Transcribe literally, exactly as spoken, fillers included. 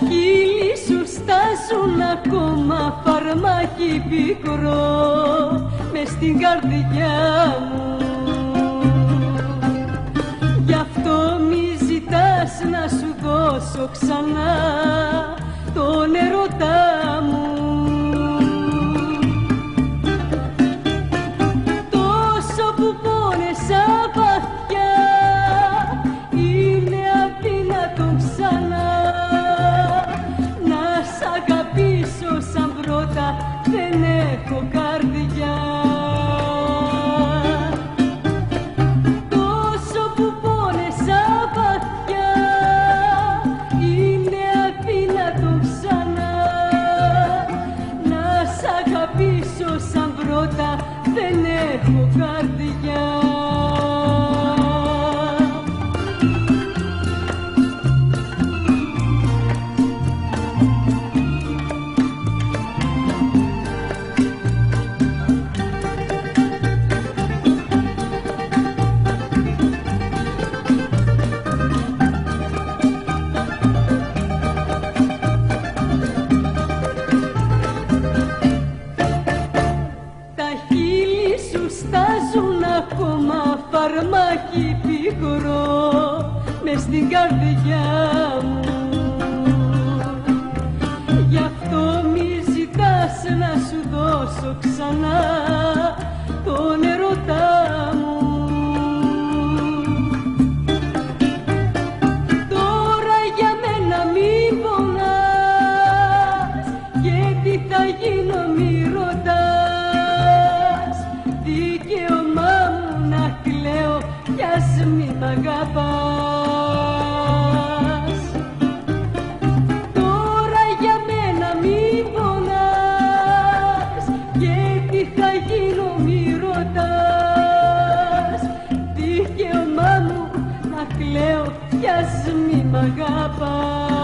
χείλη σου στάζουν ακόμα φαρμάκι πικρό μες στην καρδιά μου. Γι' αυτό μη ζητάς να σου δώσω ξανά τον ερωτά μου. Τόσο που πόνεσα βαθιά είναι αδύνατον ξανά να σ' αγαπήσω σαν πρώτα, δεν έχω καρδιά. Τόσο που πόνεσα βαθιά είναι αδύνατον ξανά να σ' αγαπήσω σαν πρώτα, δεν έχω καρδιά. Στάζουν ακόμα φαρμάκι πικρό μες στην καρδιά μου. Γι' αυτό μη ζητάς να σου δώσω ξανά τον ερωτά μου. Τώρα για μένα μην πονάς, γιατί θα γίνω μη ρωτάς. Δικαίωμά μου να κλαίω κι ας μη μ' αγαπάς. Τώρα για μένα μην πονάς, γιατί θα γίνω μη ρωτάς. Δικαίωμά μου να κλαίω κι ας μη μ' αγαπάς.